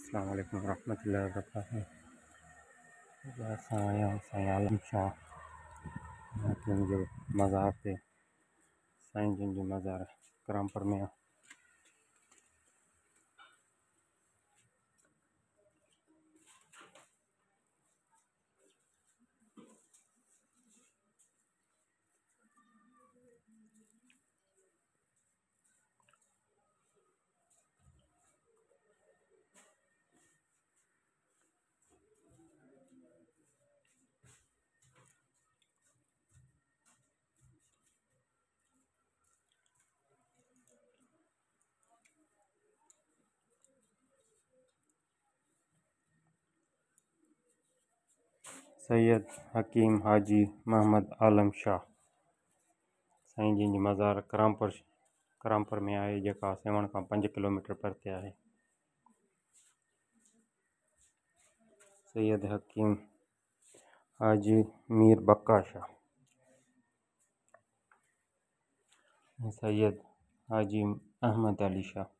अस्सलाम वालेकुम रहमतुल्लाहि व बरकातहू। असां आया साईं आलम शाह हाकिम जो मज़ार ते। साईं जिन जो मज़ार करामपुर में आहे। सैयद हकीम हाजी मोहम्मद आलम शाह साईं जिन जी मज़ार करामपुर में आहे, जेका सेवण खां 5 किलोमीटर परते आहे। सैयद हकीम हाजी मीर बक्का शाह, सैयद हाजी अहमद अली शाह।